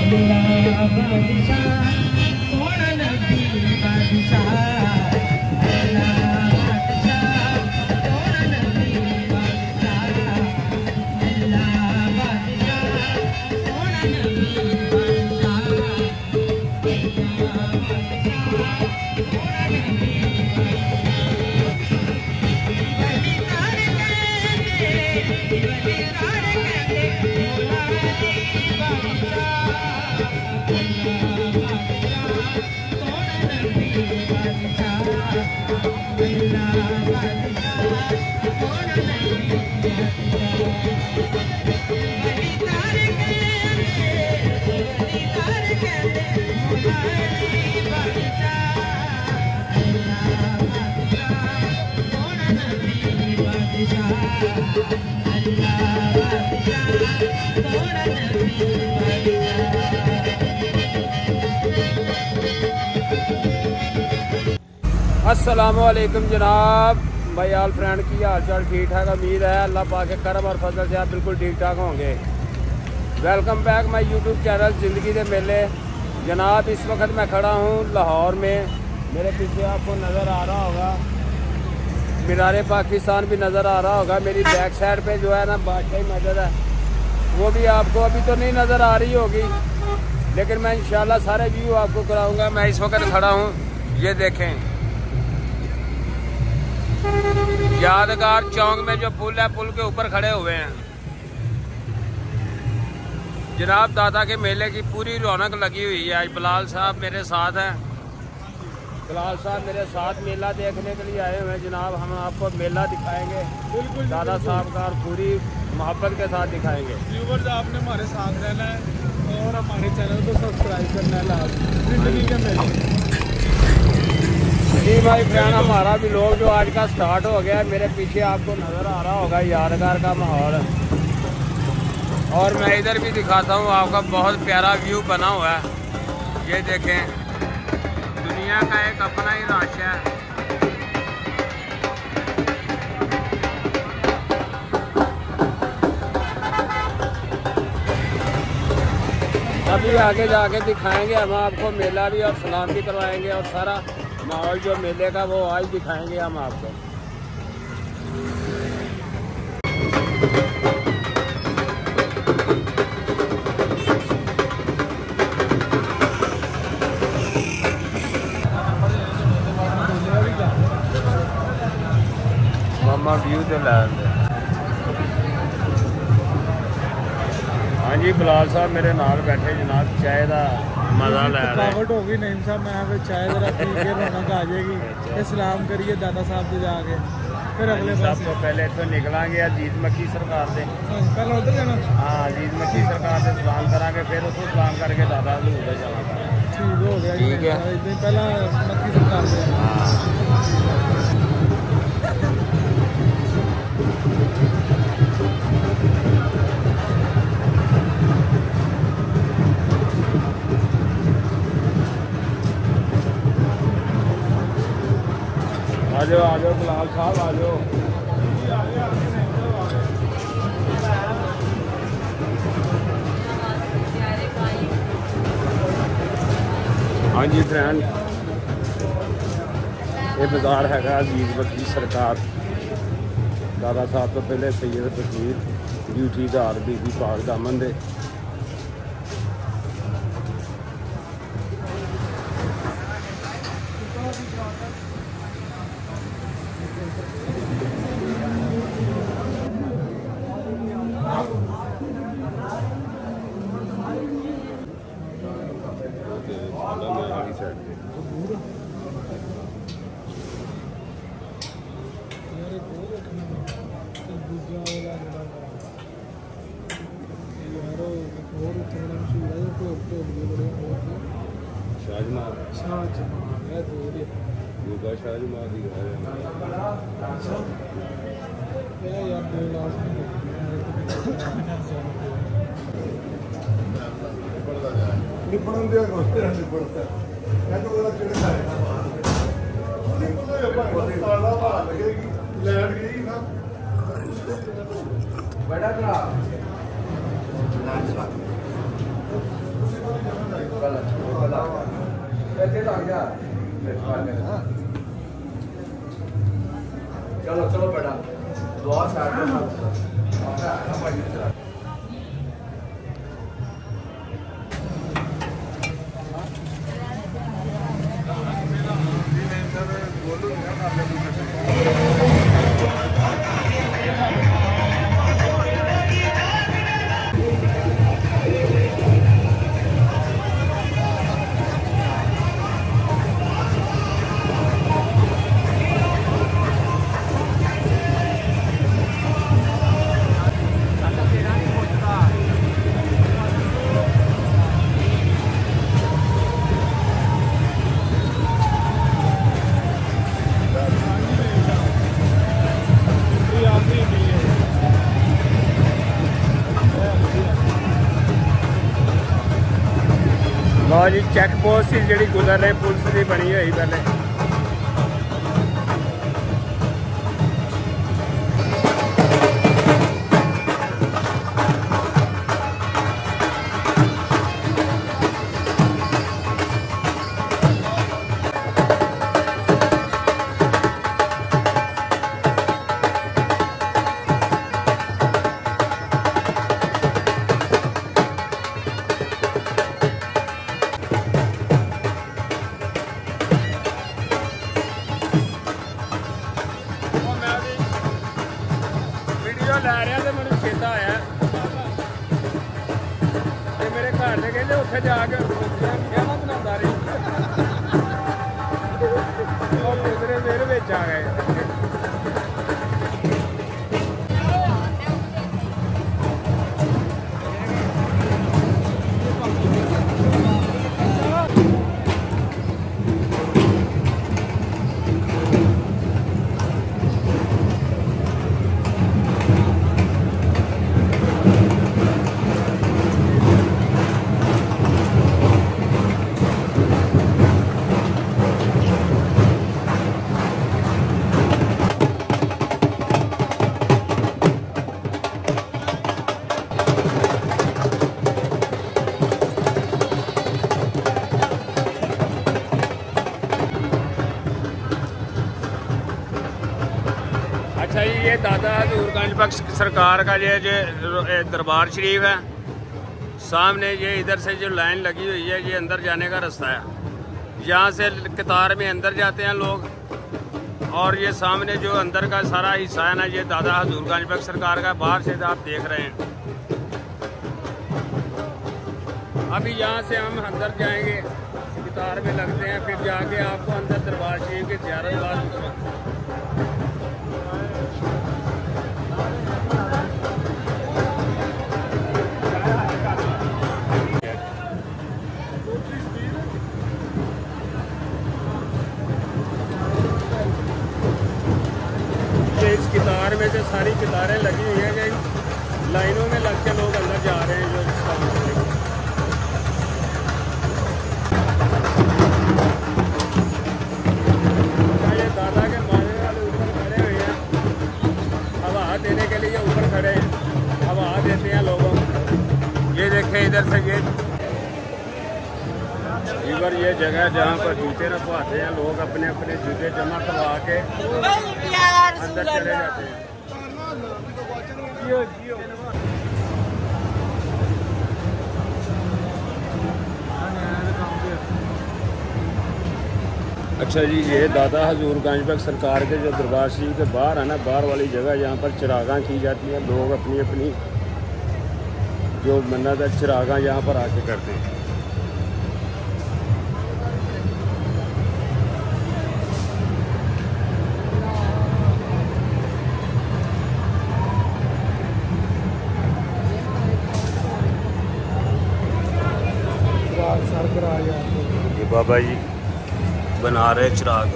अस्सलामुअलैकुम जनाब, भाई आल फ्रेंड की हाल चाल ठीक ठाक। उम्मीद है अल्लाह पाक के करम और फजल से आप बिल्कुल ठीक ठाक होंगे। Welcome back my YouTube channel ज़िंदगी के मेले। जनाब इस वक्त मैं खड़ा हूँ लाहौर में। मेरे पीछे आपको नज़र आ रहा होगा मीनार पाकिस्तान भी नज़र आ रहा होगा। मेरी बैक साइड पे जो है ना बादशाही मस्जिद है, वो भी आपको अभी तो नहीं नज़र आ रही होगी, लेकिन मैं इंशाल्लाह सारे व्यू आपको कराऊंगा। मैं इस वक्त खड़ा हूँ, ये देखें यादगार चौक में जो पुल है, पुल के ऊपर खड़े हुए हैं जनाब। दादा के मेले की पूरी रौनक लगी हुई है। आज बिलाल साहब मेरे साथ हैं। बिलाल साहब मेरे साथ मेला देखने के लिए आए हुए हैं जनाब। हम आपको मेला दिखाएंगे बिल्कुल दादा साहब का, और पूरी मोहब्बत के साथ दिखाएंगे। व्यूअर्स आपने हमारे साथ रहना है और हमारे चैनल को सब्सक्राइब करना है। ज़िंदगी के मेले जी भाई फ्रेंड, हमारा भी लोग जो आज का स्टार्ट हो गया। मेरे पीछे आपको नज़र आ रहा होगा यादगार का माहौल, और मैं इधर भी दिखाता हूँ आपका बहुत प्यारा व्यू बना हुआ है। ये देखें, दुनिया का एक अपना ही राज है। अभी आगे जाके दिखाएंगे हम आपको मेला भी, और सलाम भी करवाएंगे, और सारा माहौल जो मेले का वो आज दिखाएंगे हम आपको। मामा व्यू तो लैंड। हाँ जी, बिलाल साहब मेरे नाल बैठे जनाब, चाय का मजा लै रहे। थकावट होगी नहीं साहब, मैं चाय जरा पी के रौनक आ जाएगी। सलाम करिए दादा साहब से जाके, फिर अगले सब तो पहले इतों निकलांगे अजीत मक्खी सरकार से। पहले उधर जाना? हाँ, अजीत मक्खी सरकार से सलाम करांगे, फिर उसको सलाम करके दादा हजूर से जाना। ठीक हो गया, ठीक है। पहला मक्खी सरकार से। आ जाओ बिलाल साहब, आ जाओ। हाँ जी फ्रेंड, ये बाजार है अजीज मक्खी सरकार। दादा साहब तो पहले सैयद फकीर ड्यूटीदार बीबी पाक दामन दे। चलो चलो बेटा दुआ से लो जी चैक पोस्ट ही जी गुजर रहे पुलिस की बनी हुई पहले। लै रहा तो मैं चेता आया मेरे घर से कहते उत्थे जाके बना रही दूसरे मेरे बिच आ गए। अच्छा जी ये दादा हजूरगंज बख्श सरकार का ये जो दरबार शरीफ है सामने, ये इधर से जो लाइन लगी हुई है ये अंदर जाने का रास्ता है। यहाँ से कतार में अंदर जाते हैं लोग, और ये सामने जो अंदर का सारा हिस्सा है ना ये दादा हजूरगंज बख्श सरकार का बाहर से आप देख रहे हैं। अभी यहाँ से हम अंदर जाएंगे, कतार में लगते हैं, फिर जाके आपको अंदर दरबार शरीफ की ज़ियारत बाद इस कितार में से सारी कितारें लगी हुई हैं कि लाइनों में लग के लोग अंदर जा रहे हैं। जो ये दादा के मारे वाले ऊपर खड़े हुए हैं, हवा देने के लिए ऊपर खड़े हैं, हवा देते हैं लोगों को। ये देखें इधर से इधर ये जगह जहाँ पर जूते रखवाते हैं लोग, अपने अपने जूते जमा करवा के अंदर चले जाते हैं। अच्छा जी ये दादा हजूरगंज बख्श सरकार के जो दरबार शरीफ के बाहर है ना, बाहर वाली जगह जहाँ पर चिरागां की जाती हैं, लोग अपनी अपनी जो मन्नत है चिरागां यहाँ पर आके करते हैं। ये बाबा जी बना रहे चिराग।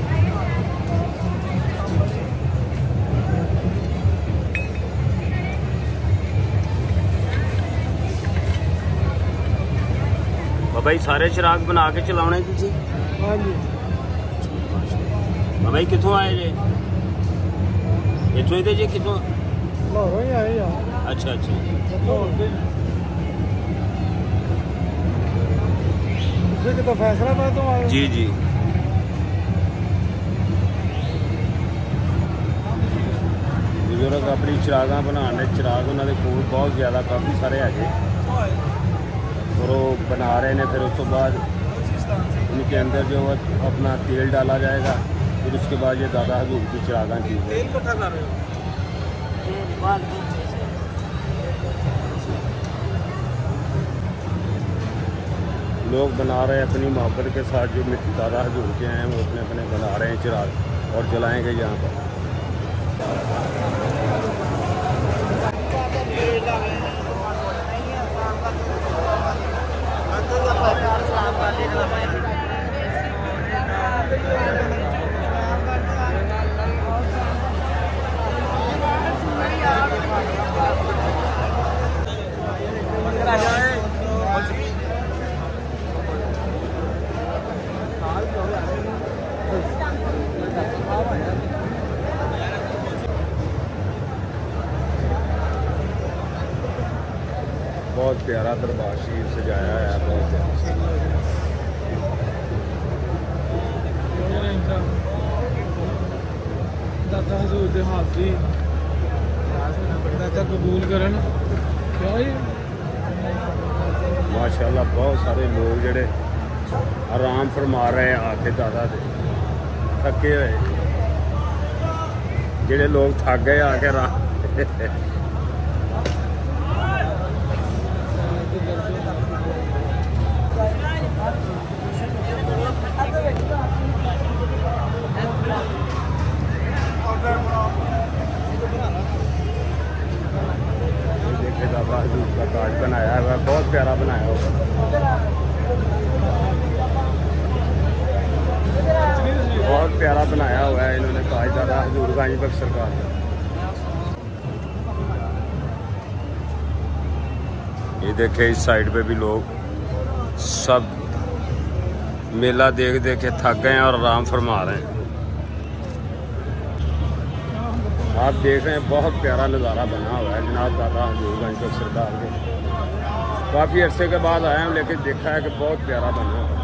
बाबा जी सारे चिराग बना के चलाने की जी। हाँ जी। बाबा जी कितों आए जे? इतों ही जे कितों? लाहौरों ही आए यार। अच्छा अच्छा। ਤੁਸੀਂ ਕਿਤੋਂ ਫੈਸਲਾਬਾਦ ਤੋਂ ਆਏ? जी जी बुजुर्ग अपनी चिरागां बनाने चिराग उन्होंने कोल बहुत ज़्यादा काफ़ी सारे है और वो बना रहे हैं। फिर उस तो बाद उनके अंदर जो अपना तेल डाला जाएगा, फिर उसके बाद ये दादा हजूर की चिरागां की तेल इकट्ठा कर रहे हो? लोग बना रहे हैं अपनी मोहब्बत के साथ। जो दादा हजूर के हैं वो अपने अपने बना रहे हैं चिराग और जलाएंगे यहाँ पर। बहुत प्यारा दरबार शरीफ सजाया है, बहुत दादा हजूर दे हाज़री दादा कबूल करन। माशाल्लाह बहुत सारे लोग जड़े आराम फरमा रहे हैं आके दादा दे। थके हुए जेडे लोग थक गए आके आराम दादा हजूर का ताज बनाया है, बहुत प्यारा बनाया होगा। बहुत प्यारा बनाया हुआ है इन्होंने ताज दादा हजूर गंज बख्श सरकार का। ये देखे इस साइड पे भी लोग सब मेला देख देख के थक गए हैं और आराम फरमा रहे हैं। आप देख रहे हैं बहुत प्यारा नज़ारा बना हुआ है जनाब दादा हजूर गंज बख्श सरकार के। काफ़ी अरसे के बाद आए हैं लेकिन देखा है कि बहुत प्यारा बना हुआ है।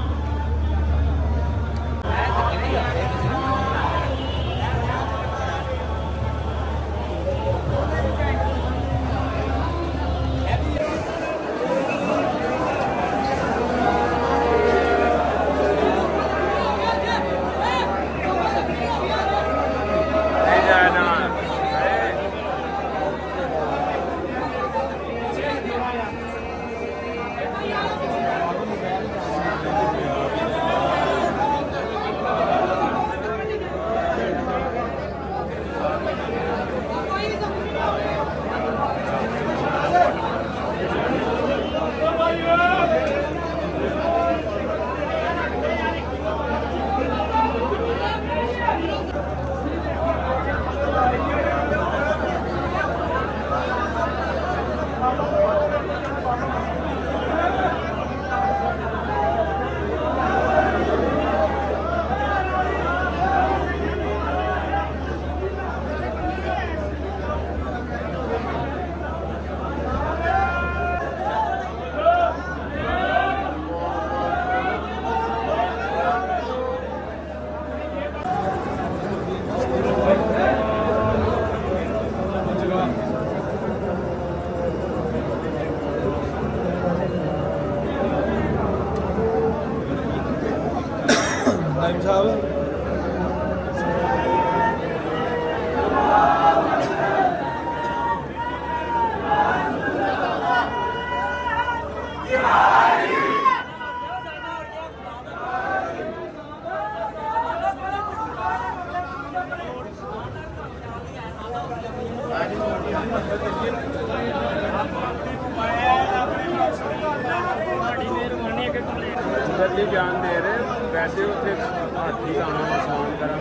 बदली जान दे रहे वैसे उसे हाथी लाना आसान करा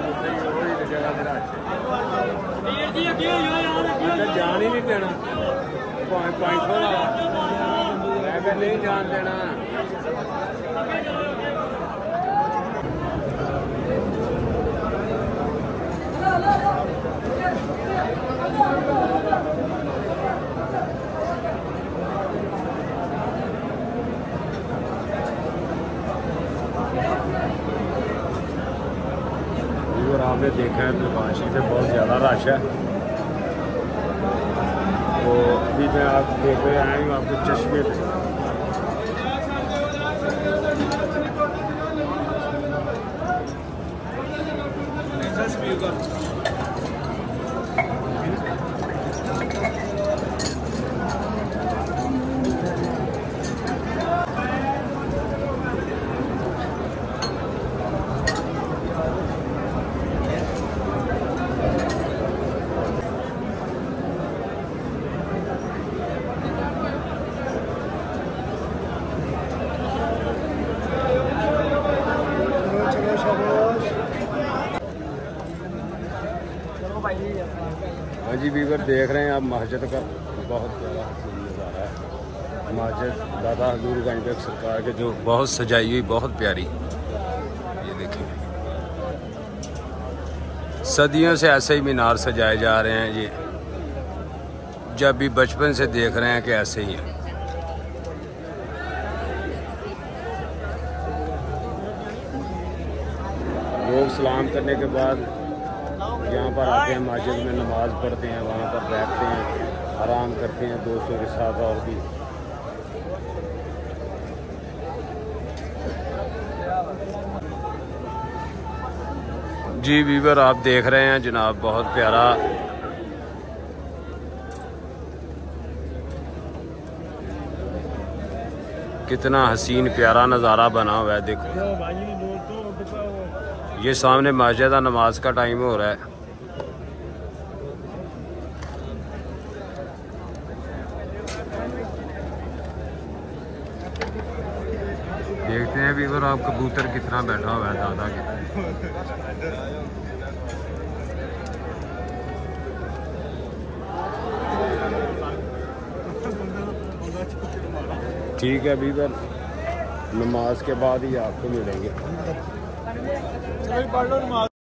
जगह मेरा जान ही नहीं देना 500 ला मैं नहीं जान देना। आपने देखा है दरबार शरीफ में बहुत ज़्यादा रश है। तो अभी मैं आप देख रहे आए हूँ आपके चश्मे पे। हाँ जी वीवर देख रहे हैं आप मस्जिद का बहुत ज़्यादा नज़ारा है। मस्जिद दादा हजूरगंज बेग सरकार के जो बहुत सजाई हुई बहुत प्यारी, ये देखें सदियों से ऐसे ही मीनार सजाए जा रहे हैं। ये जब भी बचपन से देख रहे हैं कि ऐसे ही है। लोग सलाम करने के बाद यहाँ पर आते हैं, मस्जिद में नमाज पढ़ते हैं, वहाँ पर बैठते हैं, आराम करते हैं दोस्तों के साथ। और भी जी वीवर आप देख रहे हैं जनाब बहुत प्यारा कितना हसीन प्यारा नज़ारा बना हुआ है। देखो ये सामने मस्जिद नमाज का टाइम हो रहा है। देखते हैं वीवर आप कबूतर कितना बैठा हुआ है दादा के। ठीक है वीवर, नमाज के बाद ही आपको मिलेंगे।